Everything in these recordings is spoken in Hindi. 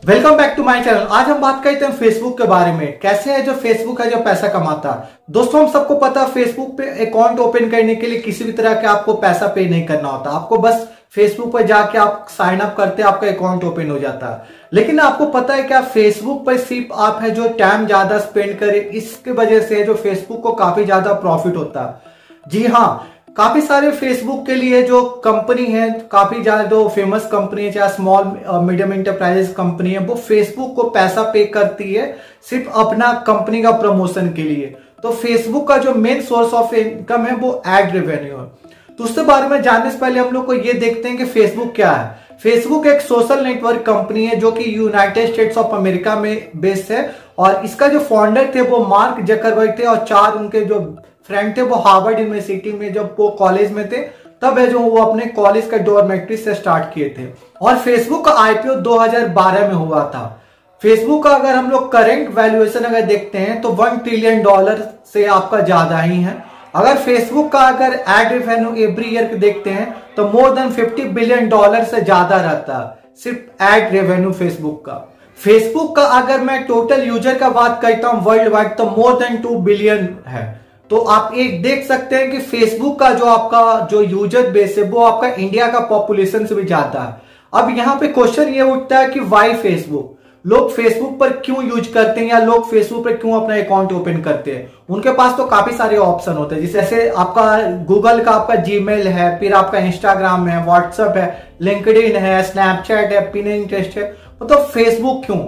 Welcome back to my channel. आज हम बात करते हैं फेसबुक के बारे में। कैसे है जो फेसबुक है जो पैसा कमाता है। दोस्तों, हम सबको पता है फेसबुक पे अकाउंट ओपन करने के लिए किसी भी तरह के आपको पैसा पे नहीं करना होता। आपको बस फेसबुक पर जाके आप साइन अप करते हैं, आपका अकाउंट ओपन हो जाता है। लेकिन आपको पता है क्या फेसबुक पर सिर्फ आप है जो टाइम ज्यादा स्पेंड करे, इसके वजह से जो फेसबुक को काफी ज्यादा प्रॉफिट होता है। जी हाँ, काफी सारे फेसबुक के लिए जो कंपनी है, काफी ज्यादा जो फेमस कंपनी है, चाहे स्मॉल मीडियम इंटरप्राइजेस कंपनी है, वो फेसबुक को पैसा पे करती है सिर्फ अपना कंपनी का प्रमोशन के लिए। तो फेसबुक का जो मेन सोर्स ऑफ इनकम है वो एड रेवेन्यू है। तो उसके बारे में जानने से पहले हम लोग को ये देखते हैं कि फेसबुक क्या है। फेसबुक एक सोशल नेटवर्क कंपनी है जो कि यूनाइटेड स्टेट्स ऑफ अमेरिका में बेस्ड है, और इसका जो फाउंडर थे वो मार्क जकरबर्ग थे, और 4 उनके जो फ्रेंड थे वो हार्वर्ड यूनिवर्सिटी में जब वो कॉलेज में थे तब है जो वो अपने कॉलेज का डॉर्मेट्री से स्टार्ट किए थे। और फेसबुक का आईपीओ 2012 में हुआ था। फेसबुक का अगर हम लोग करेंट वैल्यूएशन अगर देखते हैं तो $1 ट्रिलियन से आपका ज्यादा ही है। अगर फेसबुक का अगर एड रेवेन्यू एवरी ईयर देखते हैं तो मोर देन $50 बिलियन से ज्यादा रहता है सिर्फ एड रेवेन्यू फेसबुक का। फेसबुक का अगर मैं टोटल यूजर का बात करता हूं वर्ल्ड वाइड तो मोर देन 2 बिलियन है। तो आप एक देख सकते हैं कि फेसबुक का जो आपका जो यूजर बेस है वो आपका इंडिया का पॉपुलेशन से भी ज्यादा है। अब यहाँ पे क्वेश्चन ये उठता है कि वाई फेसबुक, लोग फेसबुक पर क्यों यूज करते हैं या लोग फेसबुक पर क्यों अपना अकाउंट ओपन करते हैं। उनके पास तो काफी सारे ऑप्शन होते हैं, जैसे आपका गूगल का आपका जीमेल है, फिर आपका इंस्टाग्राम है, व्हाट्सएप है, लिंक्डइन है, स्नैपचैट है, पिनिंटरेस्ट है। मतलब फेसबुक क्यों?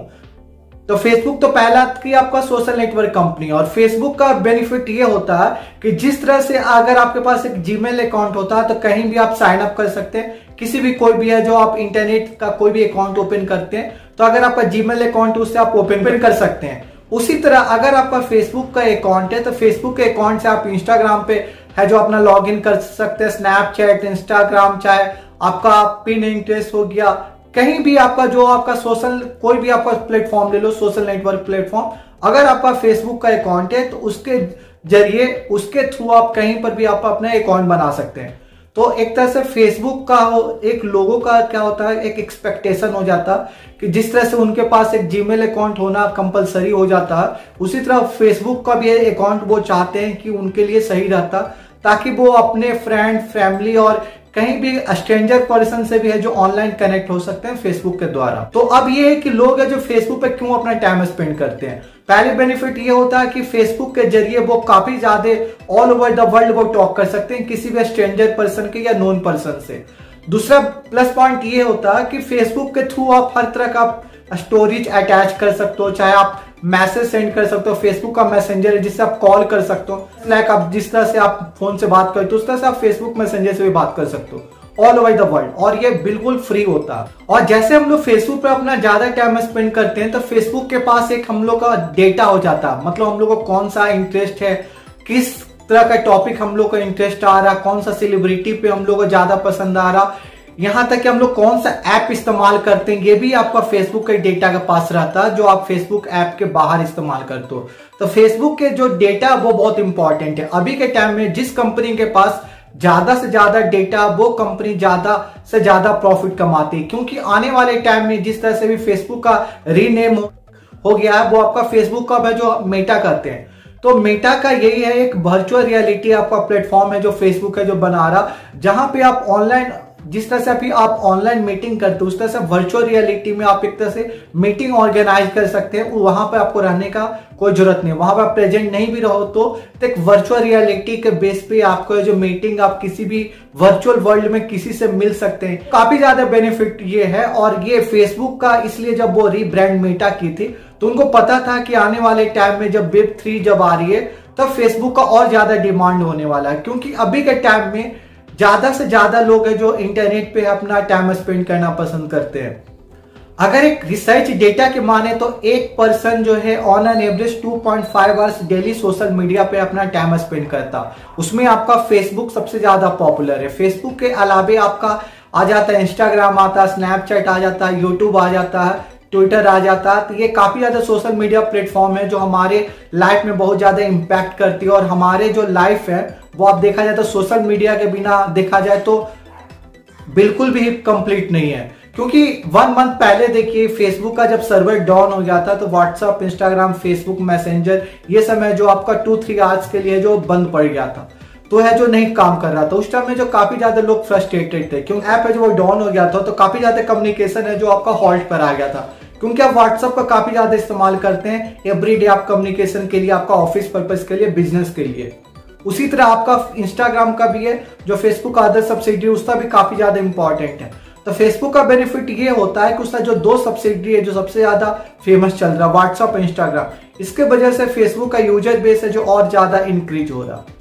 तो फेसबुक तो पहला की आपका सोशल नेटवर्क कंपनी, और फेसबुक का बेनिफिट ये होता है कि जिस तरह से अगर आपके पास एक जीमेल अकाउंट होता है तो कहीं भी आप साइन अप कर सकते हैं। किसी भी कोई भी है जो आप इंटरनेट का कोई भी अकाउंट ओपन करते हैं तो अगर आपका जीमेल अकाउंट उससे आप ओपन कर सकते हैं। उसी तरह अगर आपका फेसबुक का अकाउंट है तो फेसबुक के अकाउंट से आप इंस्टाग्राम पे है जो अपना लॉग इन कर सकते हैं, स्नैपचैट, इंस्टाग्राम, चाहे आपका पिनिंटरेस्ट हो गया, कहीं भी आपका जो आपका सोशल कोई भी आपका प्लेटफॉर्म ले लो, सोशल नेटवर्क प्लेटफॉर्म, अगर आपका फेसबुक का अकाउंट है तो उसके जरिए उसके थ्रू आप कहीं पर भी आप अपना अकाउंट बना सकते हैं। तो एक तरह से फेसबुक का एक लोगों का क्या होता है, एक एक्सपेक्टेशन हो जाता है कि जिस तरह से उनके पास एक जीमेल अकाउंट होना कंपलसरी हो जाता है, उसी तरह फेसबुक का भी अकाउंट वो चाहते हैं कि उनके लिए सही रहता, ताकि वो अपने फ्रेंड, फैमिली और कहीं भी स्ट्रेंजर पर्सन से भी है जो ऑनलाइन कनेक्ट हो सकते हैं फेसबुक के द्वारा। तो अब ये है कि लोग है जो फेसबुक पे क्यों अपना टाइम स्पेंड करते हैं। पहले बेनिफिट ये होता है कि फेसबुक के जरिए वो काफी ज्यादा ऑल ओवर द वर्ल्ड वो टॉक कर सकते हैं किसी भी स्ट्रेंजर पर्सन के या नोन पर्सन से। दूसरा प्लस पॉइंट ये होता है कि फेसबुक के थ्रू आप हर तरह का स्टोरेज अटैच कर सकते हो, चाहे आप मैसेज सेंड कर सकते हो, फेसबुक का मैसेंजर है जिससे आप कॉल कर सकते हो, लाइक आप जिस तरह से आप फोन से बात करते हो उस तरह से आप फेसबुक मैसेंजर से भी बात कर सकते हो ऑल ओवर द वर्ल्ड, और ये बिल्कुल फ्री होता है। और जैसे हम लोग फेसबुक पे अपना ज्यादा टाइम स्पेंड करते हैं तो फेसबुक के पास एक हम लोग का डेटा हो जाता है, मतलब हम लोग को कौन सा इंटरेस्ट है, किस तरह का टॉपिक हम लोग को इंटरेस्ट आ रहा, कौन सा सेलिब्रिटी पे हम लोग को ज्यादा पसंद आ रहा, यहाँ तक कि हम लोग कौन सा ऐप इस्तेमाल करते हैं, ये भी आपका फेसबुक के डेटा के पास रहता है जो आप फेसबुक ऐप के बाहर इस्तेमाल करते हो। तो फेसबुक के जो डेटा वो बहुत इंपॉर्टेंट है। अभी के टाइम में जिस कंपनी के पास ज्यादा से ज्यादा डेटा, वो कंपनी ज्यादा से ज्यादा प्रॉफिट कमाती है, क्योंकि आने वाले टाइम में जिस तरह से भी फेसबुक का रीनेम हो गया है, वो आपका फेसबुक का जो मेटा करते हैं। तो मेटा का यही है, एक वर्चुअल रियलिटी आपका प्लेटफॉर्म है जो फेसबुक है जो बना रहा, जहां पे आप ऑनलाइन जिस तरह से अभी आप ऑनलाइन मीटिंग करते हो उस तरह से वर्चुअल रियलिटी में आप एक तरह से मीटिंग ऑर्गेनाइज कर सकते हैं। वहां पे आपको रहने का कोई जरूरत नहीं, वहां पर आप प्रेजेंट नहीं भी रहो तो एक वर्चुअल रियलिटी के बेस पे आपको जो मीटिंग आप किसी भी वर्चुअल वर्ल्ड में किसी से मिल सकते हैं। काफी ज्यादा बेनिफिट ये है। और ये फेसबुक का इसलिए जब वो रीब्रांड मेटा की थी तो उनको पता था कि आने वाले टाइम में जब वेब 3 जब आ रही है तब फेसबुक का और ज्यादा डिमांड होने वाला है, क्योंकि अभी के टाइम में ज्यादा से ज्यादा लोग है जो इंटरनेट पे अपना टाइम स्पेंड करना पसंद करते हैं। अगर एक रिसर्च डेटा के माने तो एक पर्सन जो है on an average 2.5 hours daily social media पे अपना टाइम स्पेंड करता, उसमें आपका फेसबुक सबसे ज्यादा पॉपुलर है। फेसबुक के अलावे आपका आ जाता है इंस्टाग्राम, आता है स्नैपचैट, आ जाता है यूट्यूब, आ जाता है ट्विटर, आ जाता है। तो ये काफी ज्यादा सोशल मीडिया प्लेटफॉर्म है जो हमारे लाइफ में बहुत ज्यादा इंपैक्ट करती है, और हमारे जो लाइफ है वो आप देखा जाए तो सोशल मीडिया के बिना देखा जाए तो बिल्कुल भी कंप्लीट नहीं है। क्योंकि 1 मंथ पहले देखिए फेसबुक का जब सर्वर डाउन हो गया था तो व्हाट्सएप, इंस्टाग्राम, फेसबुक मैसेंजर ये समय जो आपका 2-3 आवर्स के लिए जो बंद पड़ गया था, तो है जो नहीं काम कर रहा था। उस टाइम में जो काफी ज्यादा लोग फ्रस्ट्रेटेड थे क्योंकि ऐप है जो वो डाउन हो गया था, तो काफी ज्यादा कम्युनिकेशन है जो आपका हॉल्ट पर आ गया था। क्योंकि आप व्हाट्सएप का काफी ज्यादा इस्तेमाल करते हैं एवरीडे आप कम्युनिकेशन के लिए, आपका ऑफिस पर्पज के लिए, बिजनेस के लिए। उसी तरह आपका इंस्टाग्राम का भी है, जो फेसबुक का अदर सब्सिडी उसका भी काफी ज्यादा इंपॉर्टेंट है। तो फेसबुक का बेनिफिट ये होता है कि उसका जो 2 सब्सिडी है जो सबसे ज्यादा फेमस चल रहा है, व्हाट्सएप और इंस्टाग्राम, इसके वजह से फेसबुक का यूजर बेस है जो और ज्यादा इंक्रीज हो रहा,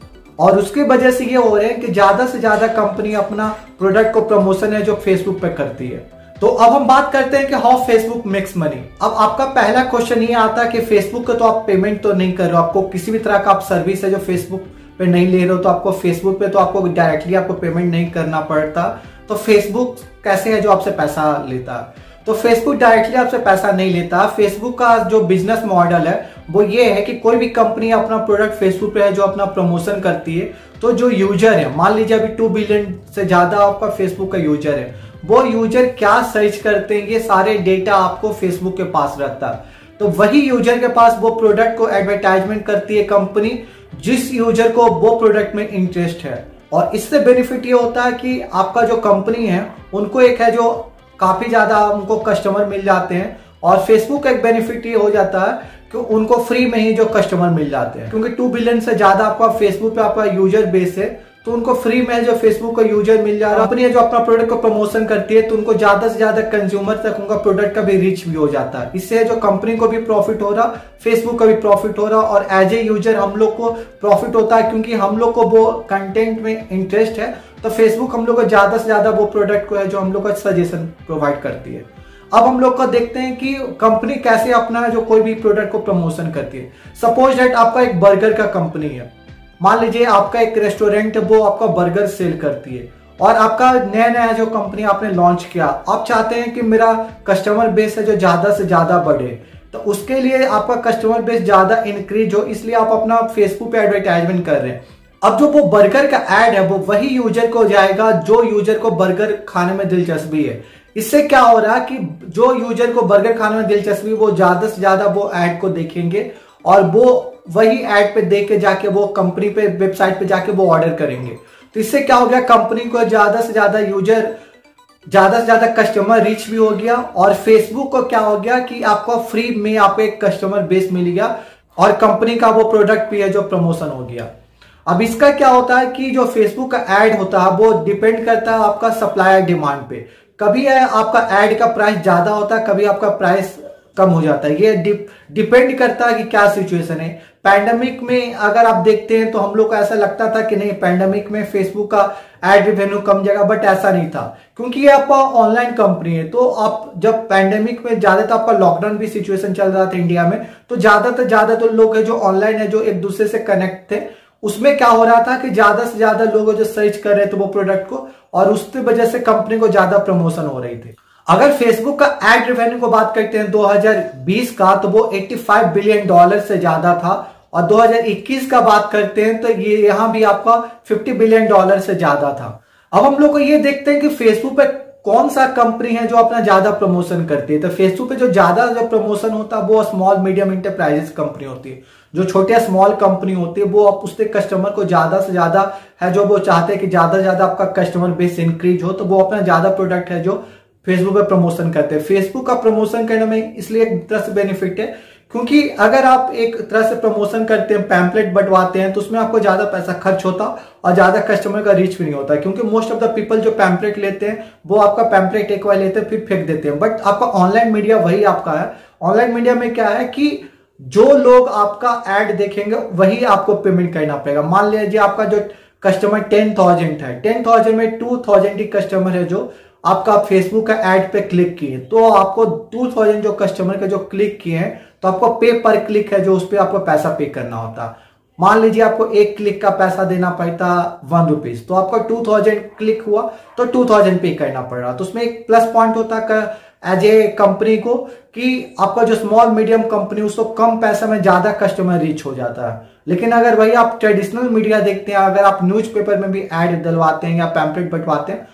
और उसकी वजह से ये हो रहे हैं कि ज्यादा से ज्यादा कंपनी अपना प्रोडक्ट को प्रमोशन है जो फेसबुक पे करती है। तो अब हम बात करते हैं कि हाउ फेसबुक मेक्स मनी। अब आपका पहला क्वेश्चन ये आता है कि फेसबुक का तो आप पेमेंट तो नहीं कर रहे हो, आपको किसी भी तरह का आप सर्विस है जो फेसबुक पे नहीं ले रहे हो, तो आपको फेसबुक पे तो आपको डायरेक्टली आपको पेमेंट नहीं करना पड़ता, तो फेसबुक कैसे है जो आपसे पैसा लेता है? तो फेसबुक डायरेक्टली आपसे पैसा नहीं लेता। फेसबुक का जो बिजनेस मॉडल है वो ये है कि कोई भी कंपनी अपना प्रोडक्ट फेसबुक पे है जो अपना प्रमोशन करती है, तो जो यूजर है, मान लीजिए अभी 2 बिलियन से ज्यादा आपका फेसबुक का यूजर है, वो यूजर क्या सर्च करते हैं ये सारे डेटा आपको फेसबुक के पास रहता है। तो वही यूजर के पास वो प्रोडक्ट को एडवर्टाइजमेंट करती है कंपनी, जिस यूजर को वो प्रोडक्ट में इंटरेस्ट है। और इससे बेनिफिट ये होता है कि आपका जो कंपनी है उनको एक है जो काफी ज्यादा उनको कस्टमर मिल जाते हैं, और फेसबुक का एक बेनिफिट ये हो जाता है कि उनको फ्री में ही जो कस्टमर मिल जाते हैं, क्योंकि 2 बिलियन से ज्यादा आपका फेसबुक पे आपका यूजर बेस है, तो उनको फ्री में जो फेसबुक का यूजर मिल जा रहा है। कंपनी है जो अपना प्रोडक्ट को प्रमोशन करती है, तो उनको ज्यादा से ज्यादा कंज्यूमर तक उनका प्रोडक्ट का भी रीच भी हो जाता है। इससे जो कंपनी को भी प्रॉफिट हो रहा, फेसबुक का भी प्रॉफिट हो रहा, और एज ए यूजर हम लोग को प्रॉफिट होता है, क्योंकि हम लोग को वो कंटेंट में इंटरेस्ट है, तो फेसबुक हम लोग को ज्यादा से ज्यादा वो प्रोडक्ट को है जो हम लोग को सजेशन प्रोवाइड करती है। अब हम लोग को देखते हैं कि कंपनी कैसे अपना जो कोई भी प्रोडक्ट को प्रमोशन करती है। सपोज दैट आपका एक बर्गर का कंपनी है, मान लीजिए आपका एक रेस्टोरेंट है वो आपका बर्गर सेल करती है, और आपका नया नया जो कंपनी आपने लॉन्च किया, आप चाहते हैं कि मेरा कस्टमर बेस है जो ज्यादा से ज्यादा बढ़े, तो उसके लिए आपका कस्टमर बेस ज्यादा इंक्रीज हो, इसलिए आप अपना फेसबुक पे एडवर्टाइजमेंट कर रहे हैं। अब जो वो बर्गर का एड है वो वही यूजर को जाएगा जो यूजर को बर्गर खाने में दिलचस्पी है। इससे क्या हो रहा है कि जो यूजर को बर्गर खाने में दिलचस्पी, वो ज्यादा से ज्यादा वो एड को देखेंगे, और वो वही एड पे देख के जाके वो कंपनी पे वेबसाइट पे जाके वो ऑर्डर करेंगे। तो इससे क्या हो गया, कंपनी को ज्यादा से ज्यादा यूजर, ज्यादा से ज्यादा कस्टमर रीच भी हो गया, और फेसबुक को क्या हो गया कि आपको फ्री में आपको एक कस्टमर बेस मिल गया, और कंपनी का वो प्रोडक्ट भी है जो प्रमोशन हो गया। अब इसका क्या होता है कि जो फेसबुक का एड होता है वो डिपेंड करता है आपका सप्लाई डिमांड पे। कभी है आपका एड का प्राइस ज्यादा होता है, कभी आपका प्राइस कम हो जाता है। ये डिपेंड करता है कि क्या सिचुएशन है। पैंडेमिक में अगर आप देखते हैं तो हम लोग को ऐसा लगता था कि नहीं, पैंडेमिक में फेसबुक का एड रेवेन्यू कम जाएगा, बट ऐसा नहीं था, क्योंकि ये आपका ऑनलाइन कंपनी है। तो आप जब पैंडेमिक में ज्यादातर आपका लॉकडाउन भी सिचुएशन चल रहा था इंडिया में, तो ज्यादातर लोग है जो ऑनलाइन है जो एक दूसरे से कनेक्ट थे, उसमें क्या हो रहा था कि ज्यादा से ज्यादा लोग जो सर्च कर रहे थे वो प्रोडक्ट को, और उसकी वजह से कंपनी को ज्यादा प्रमोशन हो रही थी। अगर फेसबुक का एड रेवेन्यू को बात करते हैं 2020 का, तो वो $85 बिलियन से ज्यादा था, और 2021 का बात करते हैं तो ये यहां भी आपका $50 बिलियन से ज्यादा था। अब हम लोग को ये देखते हैं कि फेसबुक पे कौन सा कंपनी है जो अपना ज्यादा प्रमोशन करती है। तो फेसबुक पे जो ज्यादा जो प्रमोशन होता है वो स्मॉल मीडियम इंटरप्राइजेस कंपनी होती है। जो छोटे स्मॉल कंपनी होती है वो आप उसके कस्टमर को ज्यादा से ज्यादा है जो वो चाहते हैं कि ज्यादा से ज्यादा आपका कस्टमर बेस इंक्रीज हो, तो वो अपना ज्यादा प्रोडक्ट है जो फेसबुक पे प्रमोशन करते हैं। फेसबुक का प्रमोशन करने में इसलिए एक तरह से बेनिफिट है, क्योंकि अगर आप एक तरह से प्रमोशन करते हैं, पैम्पलेट बंटवाते हैं, तो उसमें आपको ज्यादा पैसा खर्च होता और ज्यादा कस्टमर का रीच भी नहीं होता, क्योंकि मोस्ट ऑफ द पीपल जो पैम्पलेट लेते हैं वो आपका पैम्पलेट एक बार लेते हैं फिर फेंक देते हैं। बट आपका ऑनलाइन मीडिया वही आपका है। ऑनलाइन मीडिया में क्या है कि जो लोग आपका एड देखेंगे वही आपको पेमेंट करना पड़ेगा। मान लीजिए आपका जो कस्टमर 10,000 है, 10,000 में 2,000 ही कस्टमर है जो आपका फेसबुक का एड पे क्लिक किए, तो आपको 2,000 जो कस्टमर के जो क्लिक किए हैं तो आपको पे पर क्लिक है जो उस पर आपको पैसा पे करना होता। मान लीजिए आपको एक क्लिक का पैसा देना पड़ता ₹1, तो आपका 2,000 क्लिक हुआ तो 2,000 पे करना पड़ रहा। तो उसमें एक प्लस पॉइंट होता है एज ए कंपनी को कि आपका जो स्मॉल मीडियम कंपनी उसको कम पैसे में ज्यादा कस्टमर रीच हो जाता है। लेकिन अगर वही आप ट्रेडिशनल मीडिया देखते हैं, अगर आप न्यूज़पेपर में भी एड डलवाते हैं या पैम्पलेट बंटवाते हैं,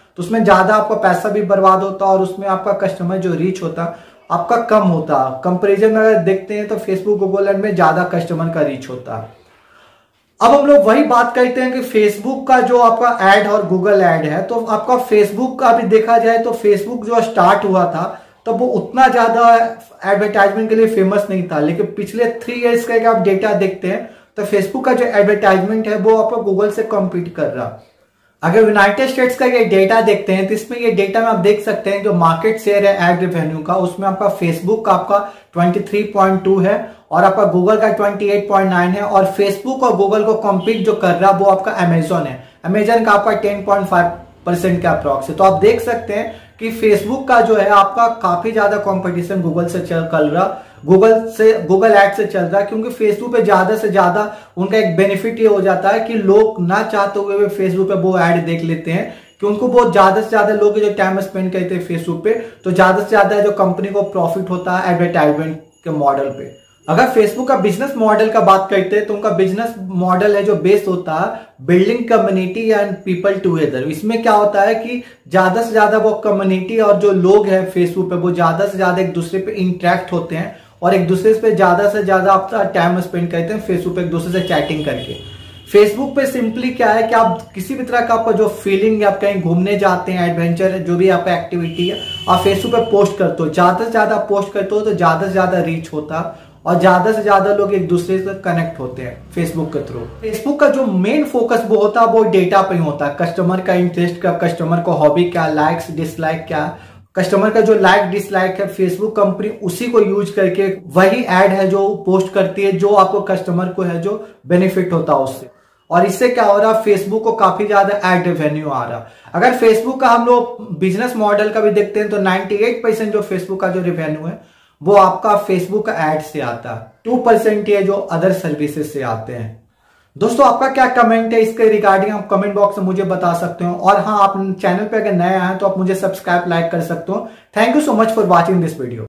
तो उसमें ज्यादा आपका पैसा भी बर्बाद होता और उसमें आपका कस्टमर जो रीच होता आपका कम होता। कंपेरिजन में अगर देखते हैं तो फेसबुक गूगल एड में ज्यादा कस्टमर का रीच होता। अब हम लोग वही बात करते हैं कि फेसबुक का जो आपका एड और गूगल एड है, तो आपका फेसबुक का भी देखा जाए तो फेसबुक जो स्टार्ट हुआ था तब वो उतना ज्यादा एडवर्टाइजमेंट के लिए फेमस नहीं था, लेकिन पिछले 3 इयर्स का आप डेटा देखते हैं तो फेसबुक का जो एडवर्टाइजमेंट है वो आपका गूगल से कम्पीट कर रहा। अगर यूनाइटेड स्टेट्स का ये डेटा देखते हैं तो इसमें ये डेटा में आप देख सकते हैं जो मार्केट शेयर है एड रेवेन्यू का, उसमें आपका फेसबुक का आपका 23.2 है और आपका गूगल का 28.9 है, और फेसबुक और गूगल को कम्पीट जो कर रहा वो आपका अमेजोन है। अमेजोन का आपका 10.5% का अप्रॉक्स है। तो आप देख सकते हैं कि फेसबुक का जो है आपका काफी ज्यादा कंपटीशन गूगल से चल रहा, गूगल एड से चल रहा है, क्योंकि फेसबुक पे ज्यादा से ज्यादा उनका एक बेनिफिट ये हो जाता है कि लोग ना चाहते हुए फेसबुक पे वो ऐड देख लेते हैं कि उनको बहुत ज्यादा से ज्यादा लोग जो टाइम स्पेंड करते हैं फेसबुक पे, तो ज्यादा से ज्यादा जो कंपनी को प्रॉफिट होता है एडवर्टाइजमेंट के मॉडल पे। अगर फेसबुक का बिजनेस मॉडल का बात करते हैं तो उनका बिजनेस मॉडल है जो बेस्ड होता है building community and people together. इसमें क्या होता है कि ज्यादा से ज्यादा वो कम्युनिटी और जो लोग हैं फेसबुक पे वो ज्यादा से ज्यादा एक दूसरे पे इंटरेक्ट होते हैं और एक दूसरे पे ज्यादा से ज्यादा अपना टाइम स्पेंड करते हैं फेसबुक पे एक दूसरे से चैटिंग करके। फेसबुक पे सिंपली क्या है कि आप किसी भी तरह का आपका जो फीलिंग है, आप कहीं घूमने जाते हैं, एडवेंचर जो भी आपका एक्टिविटी है आप फेसबुक पे पोस्ट करते हो, ज्यादा से ज्यादा पोस्ट करते हो तो ज्यादा से ज्यादा रीच होता और ज्यादा से ज्यादा लोग एक दूसरे से कनेक्ट होते हैं फेसबुक के थ्रू। फेसबुक का जो मेन फोकस वो होता है वो डेटा पे ही होता है, कस्टमर का इंटरेस्ट का, कस्टमर को हॉबी क्या, लाइक्स डिसलाइक क्या, कस्टमर का जो लाइक डिसलाइक है फेसबुक कंपनी उसी को यूज करके वही एड है जो पोस्ट करती है, जो आपको कस्टमर को है जो बेनिफिट होता है उससे। और इससे क्या हो रहा है, फेसबुक को काफी ज्यादा एड रेवेन्यू आ रहा। अगर फेसबुक का हम लोग बिजनेस मॉडल का भी देखते हैं तो 98% जो फेसबुक का जो रेवेन्यू है वो आपका फेसबुक का एड से आता है, 2% ये जो अदर सर्विसेज से आते हैं। दोस्तों आपका क्या कमेंट है इसके रिगार्डिंग, आप कमेंट बॉक्स में मुझे बता सकते हो। और हाँ, आप चैनल पे अगर नए आए हैं तो आप मुझे सब्सक्राइब लाइक कर सकते हो। Thank you so much for watching this video.